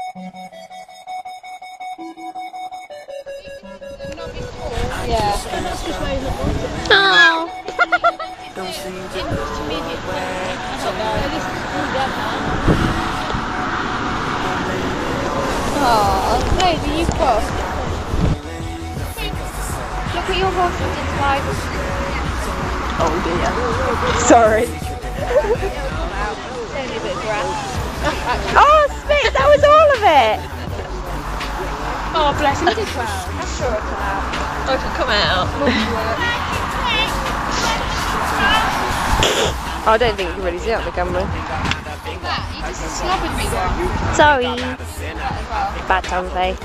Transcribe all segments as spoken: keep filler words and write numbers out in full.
Yeah. Oh. Oh, baby, you've got. Look at your horse and its life. Oh dear. Sorry. It's only a bit of grass. Oh, Smith, that was all of it. Oh, bless him, he did well. I'm sure it'll come out. Oh, it can come out. I don't think you can really see it on the camera. That, you just slobbered me one. Sorry. Bad time face.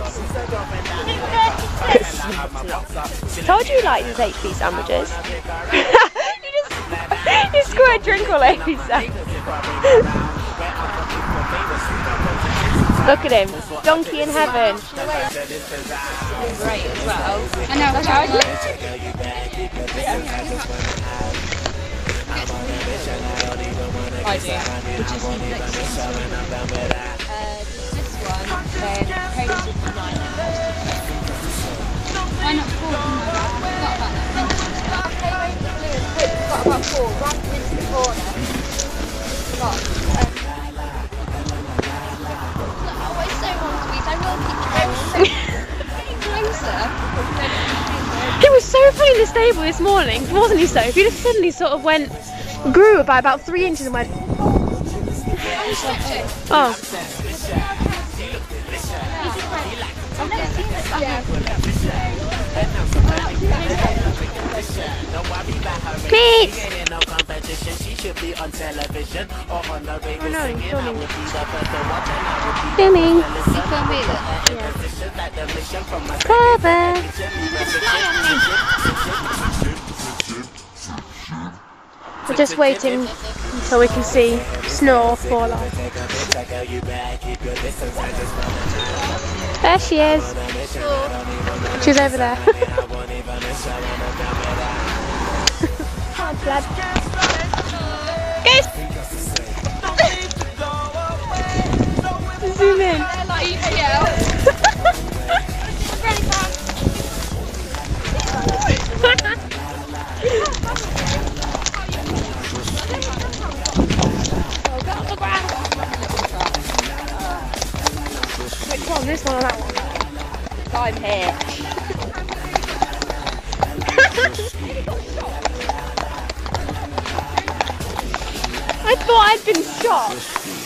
Told you you like these H P sandwiches. you just you squirt drink all over yourself. Look at him, donkey in heaven. Great as well. I know, Charlie. I do. Which is the next one? Uh, this one, then Hades with the nine. Why not four? Forgot about that. Got about four. One into the corner. Got. I always so want to eat. I will keep getting closer. He was so funny in the stable this morning, wasn't he, Sophie? He just suddenly sort of went, grew by about three inches and went. Oh. I've never seen this. Yeah. Pete! Oh no, he's filming. Filming. You film me then? Yeah. Clever. We're just waiting until we can see snow fall off. There she is. She's over there. Come on, lad. Go! Zoom in. Which one? This one or that one? I'm here. I thought I'd been shot.